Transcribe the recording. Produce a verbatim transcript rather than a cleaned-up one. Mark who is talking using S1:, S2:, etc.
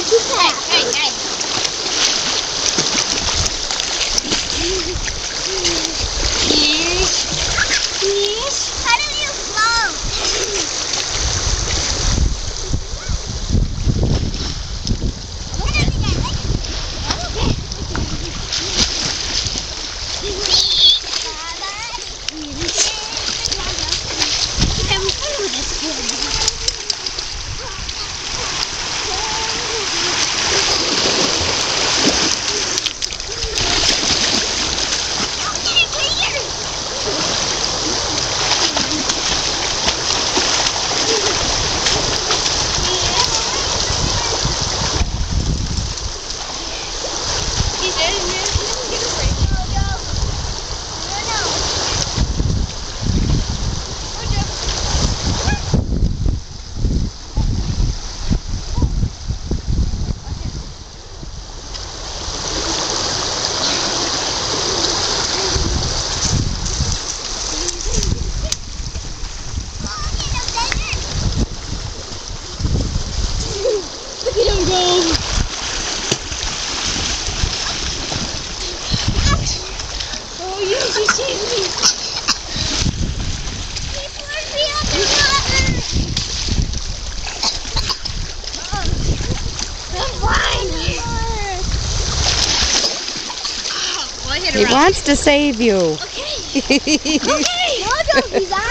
S1: Hey, hey, hey. Fish. Fish. How do you float?
S2: He wants to save you.
S1: Okay. Okay. Mojo, he's out.